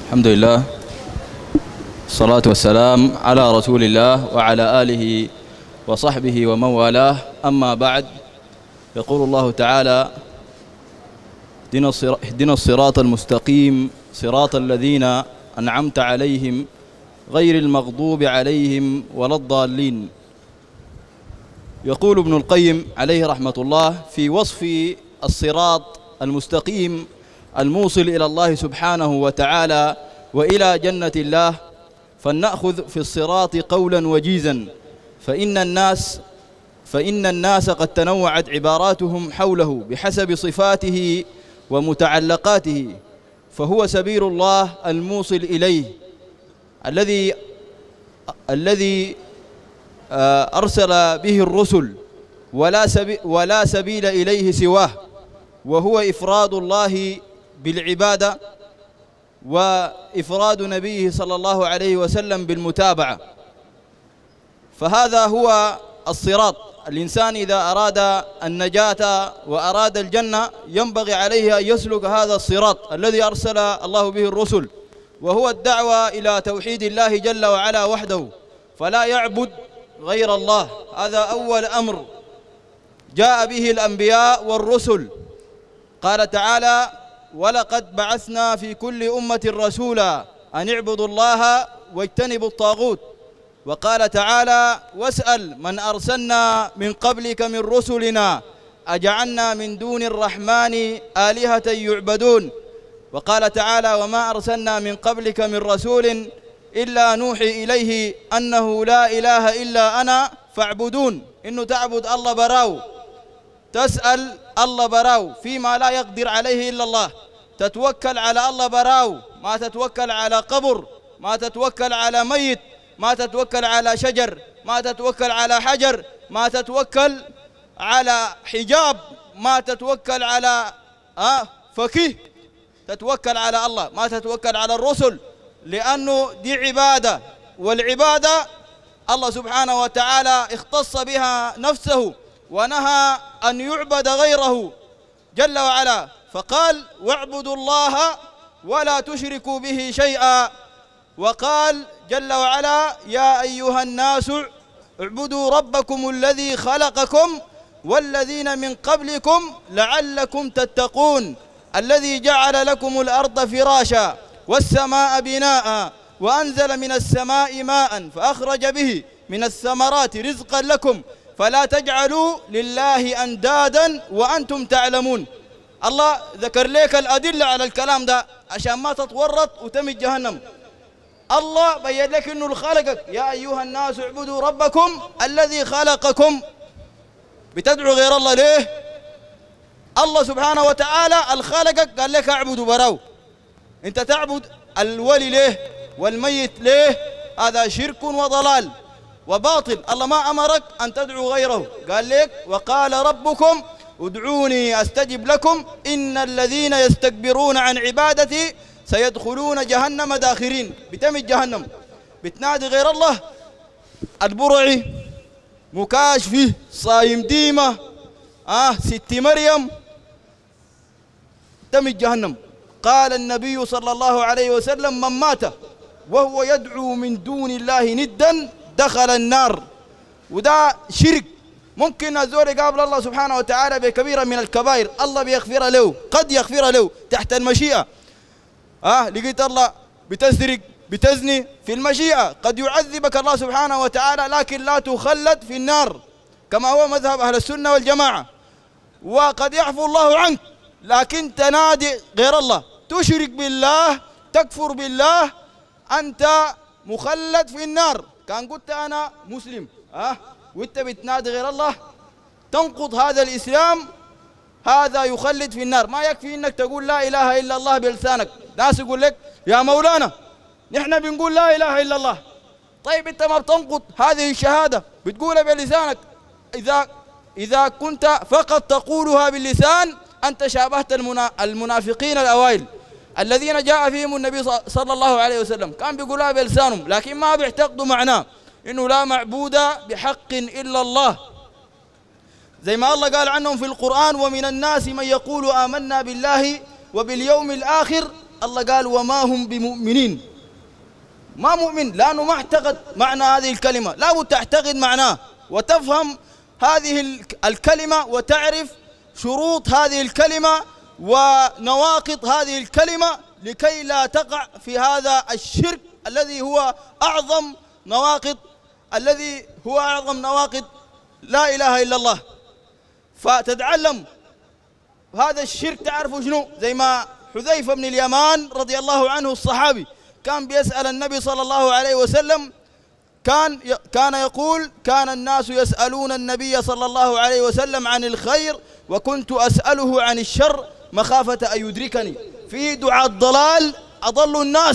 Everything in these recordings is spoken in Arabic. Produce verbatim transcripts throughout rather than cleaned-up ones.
الحمد لله، الصلاة والسلام على رسول الله وعلى آله وصحبه ومن والاه. أما بعد، يقول الله تعالى: اهدنا الصراط المستقيم صراط الذين أنعمت عليهم غير المغضوب عليهم ولا الضالين. يقول ابن القيم عليه رحمة الله في وصف الصراط المستقيم الموصل إلى الله سبحانه وتعالى وإلى جنة الله: فلنأخذ في الصراط قولا وجيزا، فإن الناس فإن الناس قد تنوعت عباراتهم حوله بحسب صفاته ومتعلقاته، فهو سبيل الله الموصل إليه الذي الذي أرسل به الرسل، ولا سبيل, ولا سبيل إليه سواه، وهو إفراد الله بالعبادة وإفراد نبيه صلى الله عليه وسلم بالمتابعة. فهذا هو الصراط. الإنسان إذا أراد النجاة وأراد الجنة ينبغي عليه أن يسلك هذا الصراط الذي أرسل الله به الرسل، وهو الدعوة إلى توحيد الله جل وعلا وحده، فلا يعبد غير الله. هذا أول أمر جاء به الأنبياء والرسل. قال تعالى: ولقد بعثنا في كل أمة رسولا أن اعبدوا الله واجتنبوا الطاغوت. وقال تعالى: واسأل من أرسلنا من قبلك من رسلنا أجعلنا من دون الرحمن آلهة يعبدون. وقال تعالى: وما أرسلنا من قبلك من رسول إلا نوحي إليه أنه لا إله إلا أنا فاعبدون. إنه تعبد الله براو، تسأل الله براو فيما لا يقدر عليه إلا الله، تتوكل على الله براو، ما تتوكل على قبر، ما تتوكل على ميت، ما تتوكل على شجر، ما تتوكل على حجر، ما تتوكل على حجاب، ما تتوكل على آه فقيه، تتوكل على الله، ما تتوكل على الرسل، لأنه دي عبادة، والعبادة الله سبحانه وتعالى اختص بها نفسه ونهى أن يعبد غيره جل وعلا، فقال: واعبدوا الله ولا تشركوا به شيئا. وقال جل وعلا: يا أيها الناس اعبدوا ربكم الذي خلقكم والذين من قبلكم لعلكم تتقون، الذي جعل لكم الأرض فراشا والسماء بناء وأنزل من السماء ماء فأخرج به من الثمرات رزقا لكم فلا تجعلوا لله أندادا وأنتم تعلمون. الله ذكر لك الأدلة على الكلام ده عشان ما تتورط وتمت جهنم. الله بين لك إنه خلقك، يا أيها الناس اعبدوا ربكم الذي خلقكم. بتدعو غير الله ليه؟ الله سبحانه وتعالى الخلقك قال لك اعبدوا براو. انت تعبد الولي ليه والميت ليه؟ هذا شرك وضلال وباطل. الله ما أمرك أن تدعو غيره، قال لك: وقال ربكم ادعوني أستجب لكم إن الذين يستكبرون عن عبادتي سيدخلون جهنم داخرين. بتمت جهنم، بتنادي غير الله، البرعي، مكاشفي، صايم ديمة، آه ست مريم، تمت جهنم. قال النبي صلى الله عليه وسلم: من مات وهو يدعو من دون الله ندا دخل النار. وده شرك. ممكن الزول يقابل الله سبحانه وتعالى بكبيرة من الكبائر، الله بيغفر له، قد يغفر له تحت المشيئة. آه لقيت الله بتسرق بتزني، في المشيئة قد يعذبك الله سبحانه وتعالى، لكن لا تخلد في النار كما هو مذهب أهل السنة والجماعة. وقد يعفو الله عنك، لكن تنادي غير الله، تشرك بالله، تكفر بالله، أنت مخلد في النار. كان قلت أنا مسلم أه وأنت بتنادي غير الله تنقض هذا الإسلام، هذا يخلد في النار. ما يكفي إنك تقول لا إله إلا الله بلسانك، ناس يقول لك: يا مولانا نحن بنقول لا إله إلا الله. طيب أنت ما بتنقض هذه الشهادة، بتقولها بلسانك. إذا إذا كنت فقط تقولها باللسان أنت شابهت المنا المنافقين الأوائل الذين جاء فيهم النبي صلى الله عليه وسلم، كان بيقولها بلسانهم لكن ما بيعتقدوا معناه إنه لا معبود بحق إلا الله. زي ما الله قال عنهم في القرآن: ومن الناس من يقول آمنا بالله وباليوم الآخر الله قال وما هم بمؤمنين، ما مؤمن لأنه ما اعتقد معنى هذه الكلمة. لا بد تعتقد معناه وتفهم هذه الكلمة وتعرف شروط هذه الكلمة ونواقض هذه الكلمة لكي لا تقع في هذا الشرك الذي هو أعظم نواقض الذي هو أعظم نواقض لا إله إلا الله. فتتعلم هذا الشرك تعرفوا شنو؟ زي ما حذيفة بن اليمان رضي الله عنه الصحابي كان بيسأل النبي صلى الله عليه وسلم، كان كان يقول كان الناس يسألون النبي صلى الله عليه وسلم عن الخير وكنت أسأله عن الشر مخافة أن يدركني. في دعاة ضلال أضلوا الناس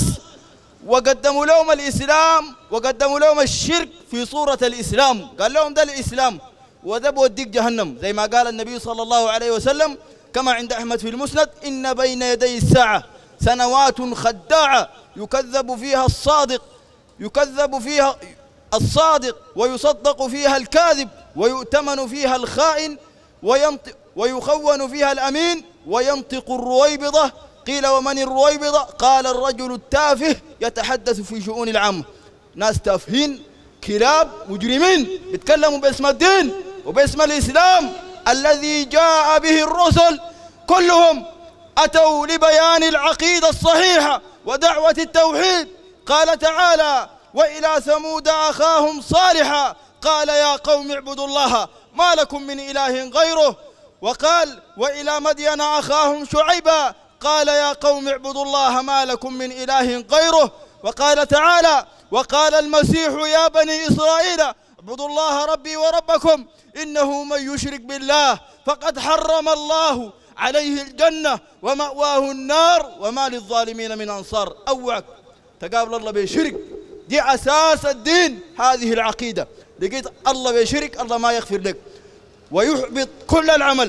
وقدموا لهم الإسلام وقدموا لهم الشرك في صورة الإسلام، قال لهم ده الإسلام وده بوديك جهنم، زي ما قال النبي صلى الله عليه وسلم كما عند أحمد في المسند: إن بين يدي الساعة سنوات خداعة يكذب فيها الصادق يكذب فيها الصادق ويصدق فيها الكاذب ويؤتمن فيها الخائن وينطق ويخون فيها الأمين وينطق الرويبضة. قيل ومن الرويبضة؟ قال الرجل التافه يتحدث في شؤون العامة. ناس تافهين كلاب مجرمين يتكلموا باسم الدين وباسم الإسلام الذي جاء به الرسل، كلهم أتوا لبيان العقيدة الصحيحة ودعوة التوحيد. قال تعالى: وإلى ثمود أخاهم صالحا قال يا قوم اعبدوا الله ما لكم من إله غيره. وقال: وإلى مدين أخاهم شعيبا قال يا قوم اعبدوا الله ما لكم من إله غيره. وقال تعالى: وقال المسيح يا بني إسرائيل اعبدوا الله ربي وربكم إنه من يشرك بالله فقد حرم الله عليه الجنة ومأواه النار وما للظالمين من أنصار. أوعك تقابل الله بشرك، دي أساس الدين هذه العقيدة. لقيت الله بشرك الله ما يغفر لك ويحبط كل العمل.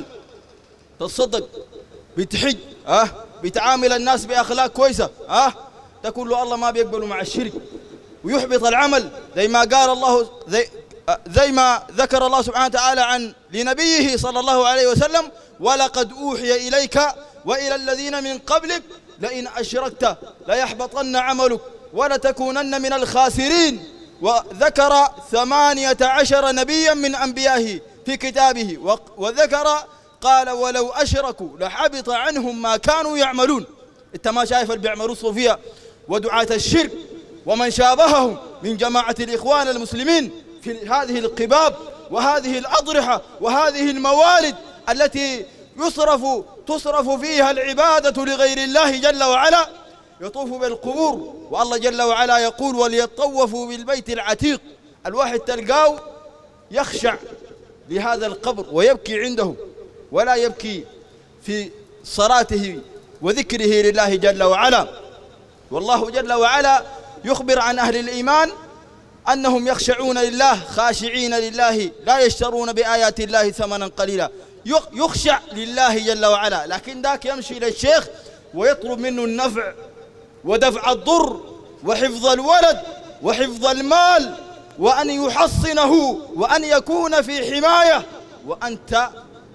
تصدق بتحج أه بتعامل الناس بأخلاق كويسة أه تقول له الله ما بيقبله مع الشرك ويحبط العمل، زي ما قال الله زي زي ما ذكر الله سبحانه وتعالى عن لنبيه صلى الله عليه وسلم: ولقد أوحي إليك وإلى الذين من قبلك لئن أشركت ليحبطن عملك ولتكونن من الخاسرين. وذكر ثمانية عشر نبيا من أنبيائه في كتابه وذكر قال: ولو أشركوا لحبط عنهم ما كانوا يعملون. انت ما شايف اللي بيعملوا الصوفية ودعاة الشرك ومن شابههم من جماعة الإخوان المسلمين في هذه القباب وهذه الأضرحة وهذه الموالد التي يصرف تصرف فيها العبادة لغير الله جل وعلا، يطوف بالقبور. والله جل وعلا يقول: وليطوفوا بالبيت العتيق. الواحد تلقاه يخشع لهذا القبر ويبكي عنده ولا يبكي في صلاته وذكره لله جل وعلا. والله جل وعلا يخبر عن أهل الإيمان أنهم يخشعون لله خاشعين لله لا يشترون بآيات الله ثمنا قليلا. يخشع لله جل وعلا، لكن ذاك يمشي للشيخ ويطلب منه النفع ودفع الضر وحفظ الولد وحفظ المال وأن يحصنه وأن يكون في حماية، وأنت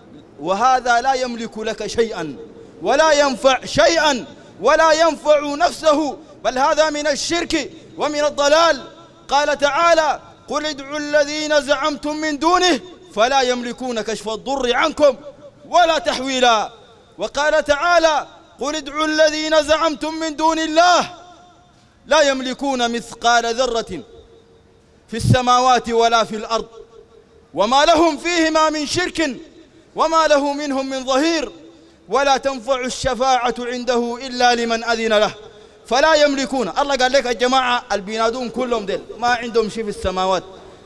وهذا لا يملك لك شيئا ولا ينفع شيئا ولا ينفع نفسه، بل هذا من الشرك ومن الضلال. قال تعالى: قل ادعوا الذين زعمتم من دونه فلا يملكون كشف الضر عنكم ولا تحويلا. وقال تعالى: قل ادعوا الذين زعمتم من دون الله لا يملكون مثقال ذرة في السماوات ولا في الأرض وما لهم فيهما من شرك وما له منهم من ظهير ولا تنفع الشفاعة عنده إلا لمن أذن له فلا يملكون. الله قال لك الجماعة البينادون كلهم ديل ما عندهم شيء في السماوات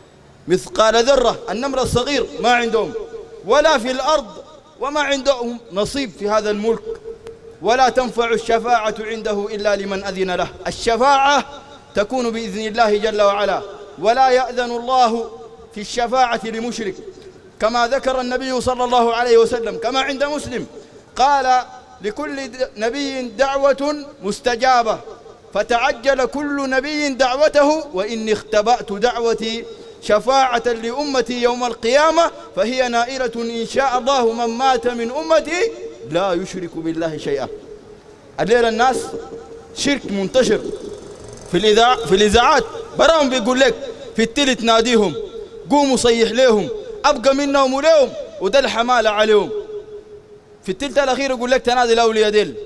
مثقال ذرة، النمر الصغير ما عندهم، ولا في الأرض وما عندهم نصيب في هذا الملك. ولا تنفع الشفاعة عنده إلا لمن أذن له. الشفاعة تكون بإذن الله جل وعلا، ولا يأذن الله في الشفاعة لمشرك، كما ذكر النبي صلى الله عليه وسلم كما عند مسلم قال: لكل نبي دعوة مستجابة فتعجل كل نبي دعوته وإني اختبأت دعوتي شفاعة لأمتي يوم القيامة فهي نائلة إن شاء الله من مات من أمتي لا يشرك بالله شيئا. الليلة الناس شرك منتشر في الإذاعة في الإذاعات، براهم بيقول لك في التلت ناديهم، قوموا صيح لهم، أبقى منهم وليهم، وده الحمالة عليهم. في التلت الأخير يقول لك تنادي الأولياء ديل.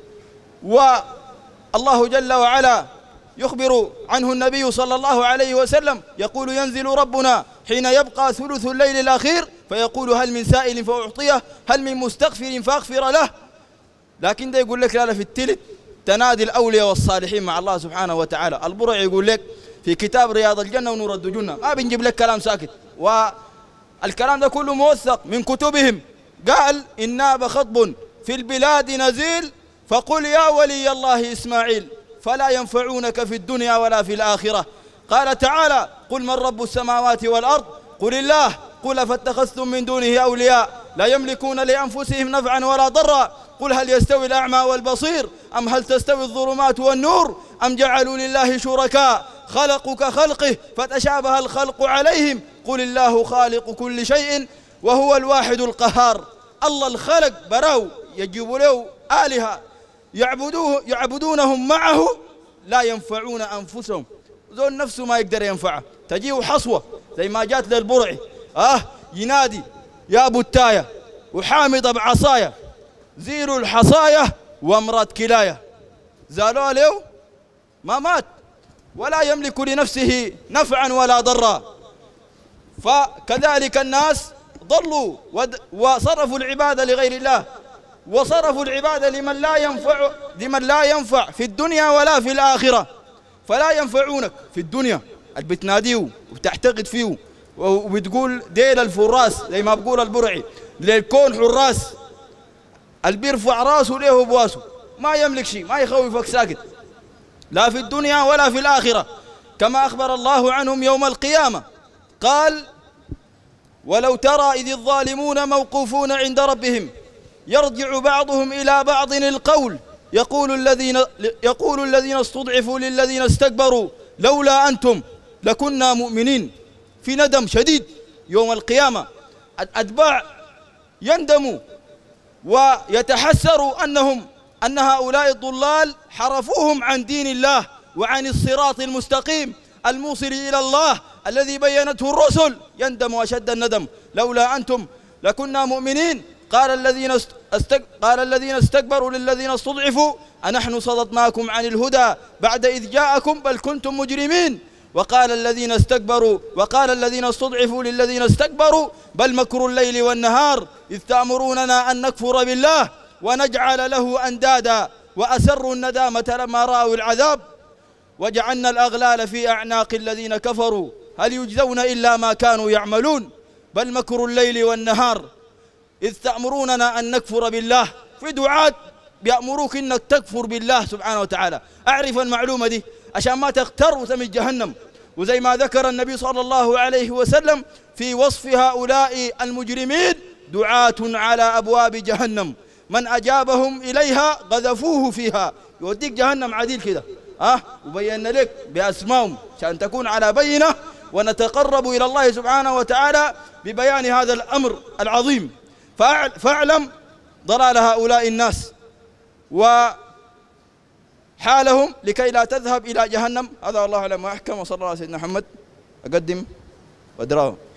والله جل وعلا يخبر عنه النبي صلى الله عليه وسلم يقول: ينزل ربنا حين يبقى ثلث الليل الأخير فيقول: هل من سائل فأعطيه، هل من مستغفر فأغفر له. لكن ده يقول لك لا لا في التلت تنادي الأولياء والصالحين مع الله سبحانه وتعالى. البرع يقول لك في كتاب رياض الجنة ونور الدجنة، ما بنجيب لك كلام ساكت، والكلام ده كله موثق من كتبهم. قال: إن ناب خطب في البلاد نزيل فقل يا ولي الله إسماعيل فلا ينفعونك في الدنيا ولا في الآخرة. قال تعالى: قل من رب السماوات والأرض قل الله قل فاتخذتم من دونه أولياء لا يملكون لأنفسهم نفعا ولا ضرا قل هل يستوي الأعمى والبصير أم هل تستوي الظلمات والنور أم جعلوا لله شركاء خلقوا كخلقه فتشابه الخلق عليهم قل الله خالق كل شيء وهو الواحد القهار. الله الخلق براو يجيبوا له آلهة يعبدوه يعبدونهم معه لا ينفعون أنفسهم، ذول نفسه ما يقدر ينفعه. تجيه حصوة زي ما جات للبرعي آه ينادي: يا بتاية وحامض بعصايا زيروا الحصايا وامرأة كلاية. زالوا له ما مات ولا يملك لنفسه نفعا ولا ضرا. فكذلك الناس ضلوا وصرفوا العبادة لغير الله، وصرفوا العبادة لمن لا ينفع لمن لا ينفع في الدنيا ولا في الآخرة. فلا ينفعونك في الدنيا اللي بتناديه وبتعتقد فيه وبتقول ديل الفراس زي ما بقول البرعي للكون حراس، اللي بيرفع راسه ليه بواسه ما يملك شيء، ما يخوفك ساكت لا في الدنيا ولا في الآخرة. كما أخبر الله عنهم يوم القيامة قال: ولو ترى إذ الظالمون موقوفون عند ربهم يرجع بعضهم إلى بعض القول يقول الذين يقول الذين استضعفوا للذين استكبروا لولا أنتم لكنا مؤمنين. في ندم شديد يوم القيامة، الأتباع يندموا ويتحسروا أنهم أن هؤلاء الضلال حرفوهم عن دين الله وعن الصراط المستقيم الموصل إلى الله الذي بينته الرسل. يندم أشد الندم: لولا أنتم لكنا مؤمنين. قال الذين استك... قال الذين استكبروا للذين استضعفوا أنحن صددناكم عن الهدى بعد إذ جاءكم بل كنتم مجرمين. وقال الذين استكبروا وقال الذين استضعفوا للذين استكبروا بل مكر الليل والنهار إذ تأمروننا أن نكفر بالله ونجعل له أندادا وأسروا الندامة لما رأوا العذاب وجعلنا الأغلال في أعناق الذين كفروا هل يجزون إلا ما كانوا يعملون. بل مكر الليل والنهار إذ تأمروننا أن نكفر بالله. في دعاة بيأمروك إنك تكفر بالله سبحانه وتعالى. أعرف المعلومة دي عشان ما تغتر وتمج جهنم. وزي ما ذكر النبي صلى الله عليه وسلم في وصف هؤلاء المجرمين: دعاة على أبواب جهنم من أجابهم إليها قذفوه فيها. يوديك جهنم عديل كده أه وبين لك بأسمائهم عشان تكون على بينة ونتقرب إلى الله سبحانه وتعالى ببيان هذا الأمر العظيم. فاعلم ضلال هؤلاء الناس وحالهم لكي لا تذهب إلى جهنم. هذا والله أعلم وأحكم، وصلى الله على سيدنا محمد. أقدم وأدراه.